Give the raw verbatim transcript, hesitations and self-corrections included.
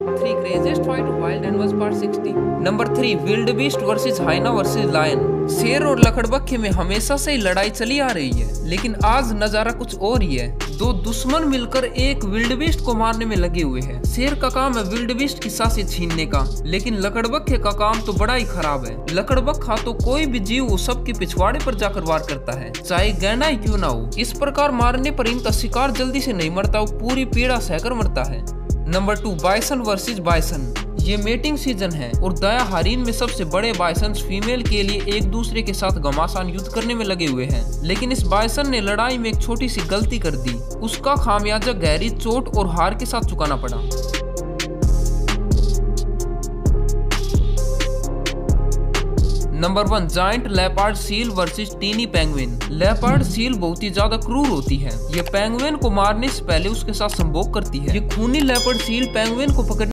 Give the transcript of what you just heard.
Three craziest fight wild animals part sixty. Number three wildebeest versus hyena versus lion. शेर और लकड़बग्घे में हमेशा से ही लड़ाई चली आ रही है, लेकिन आज नजारा कुछ और ही है। दो दुश्मन मिलकर एक विल्डबीस्ट को मारने में लगे हुए हैं। शेर का काम है विल्डबीस्ट की सांसें छीनने का, लेकिन लकड़बग्घे का काम तो बड़ा ही खराब है। लकड़बग्घा तो कोई भी जीव वो सबके पिछवाड़े पर जाकर वार करता है, चाहे गहना ही क्यों ना हो। इस प्रकार मारने पर इनका शिकार जल्दी से नहीं मरता, वो पूरी पीड़ा सहकर मरता है। Number two bison versus bison. ये मेटिंग सीजन है और दया हरिन में सबसे बड़े बाइसन फीमेल के लिए एक दूसरे के साथ घमासान युद्ध करने में लगे हुए हैं, लेकिन इस बाइसन ने लड़ाई में एक छोटी सी गलती कर दी। उसका खामियाजा गहरी चोट और हार के साथ चुकाना पड़ा। Number one giant leopard seal versus tiny penguin. Leopard seal बहुत ही ज्यादा क्रूर होती है। ये पेंगुइन को मारने से पहले उसके साथ संभोग करती है। ये खूनी लेपर्ड सील पेंगुइन को पकड़ने